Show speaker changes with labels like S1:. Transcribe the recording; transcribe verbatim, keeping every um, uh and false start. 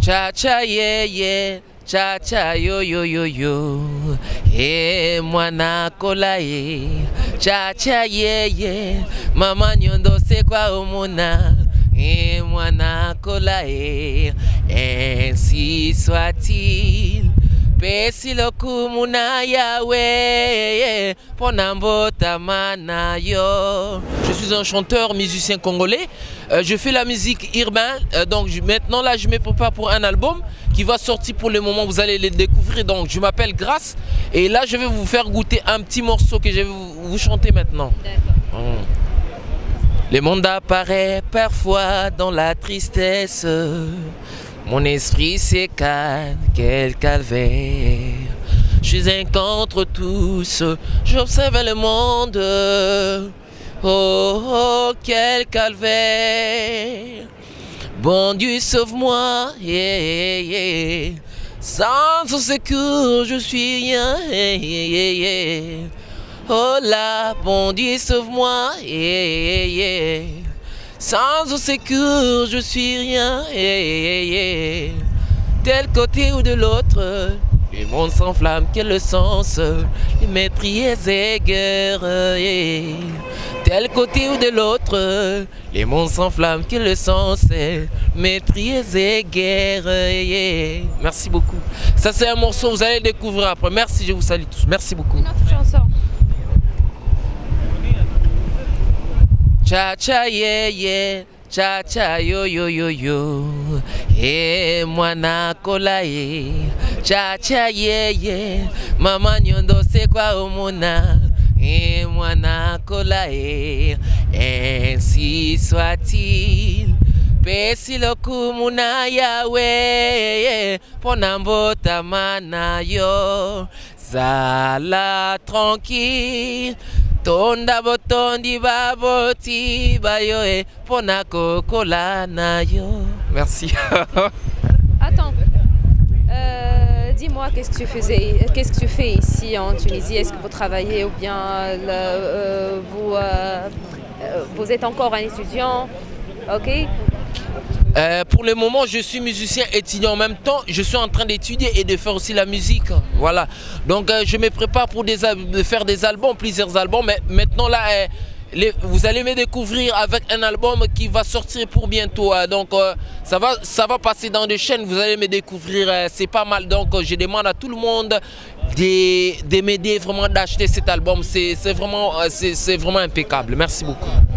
S1: Cha cha yeah yeah, cha cha yo yo yo yo. Eh mwana kola ye, cha cha yeah yeah. Mama nyondo se kwa omona. Eh mwana kola ye, ainsi soit-il. Pesi lokumuna yawe, ponambo tamana yo. Je suis un chanteur, musicien congolais. Euh, je fais la musique urbaine. Euh, donc je, maintenant là, je me prépare pour un album qui va sortir pour le moment. Vous allez le découvrir. Donc je m'appelle Grâce. Et là, je vais vous faire goûter un petit morceau que je vais vous, vous chanter maintenant. D'accord. Hum. Le monde apparaît parfois dans la tristesse. Mon esprit s'écarte, quel calvaire. Je suis un contre tous, j'observe le monde. Oh, oh, quel calvaire. Bon Dieu, sauve-moi, yeah, yeah. Sans ton secours, je suis rien, yeah, yeah, yeah. Oh là, bon Dieu, sauve-moi, yeah, yeah. Sans ton secours, je suis rien, yeah, yeah, yeah. Tel côté ou de l'autre, le monde s'enflamme, quel le sens, les meurtriers et guerres, yeah. Tel côté ou de l'autre, les mondes s'enflamment, quel le sens, meurtriers et guerres, yeah. Merci beaucoup. Ça c'est un morceau, vous allez le découvrir après. Merci, je vous salue tous. Merci beaucoup.
S2: Une autre chanson.
S1: Cha cha yeah yeah, cha cha yo yo yo yo. Eh mwana kola ye, cha cha yeah yeah. Mama nyondo se kwa omona. Eh mwana kola ye, ainsi soit-il. Pesi lokumuna yawe, ponambo tamana yo. Zala tranquille. Tonda botondi baboti bayoe ponako kola na yo. Merci.
S2: Attends. Euh, Dis-moi, qu'est-ce que tu faisais, qu'est-ce que tu fais ici en Tunisie? Est-ce que vous travaillez ou bien le, euh, vous, euh, vous êtes encore un étudiant? Ok.
S1: Euh, pour le moment, je suis musicien étudiant. En même temps, je suis en train d'étudier et de faire aussi la musique. Voilà. Donc, euh, je me prépare pour des, de faire des albums, plusieurs albums. Mais maintenant, là, euh, les, vous allez me découvrir avec un album qui va sortir pour bientôt. Hein. Donc, euh, ça va, ça va passer dans des chaînes. Vous allez me découvrir. Euh, C'est pas mal. Donc, euh, je demande à tout le monde de, de m'aider vraiment d'acheter cet album. C'est vraiment, euh, c'est vraiment impeccable. Merci beaucoup.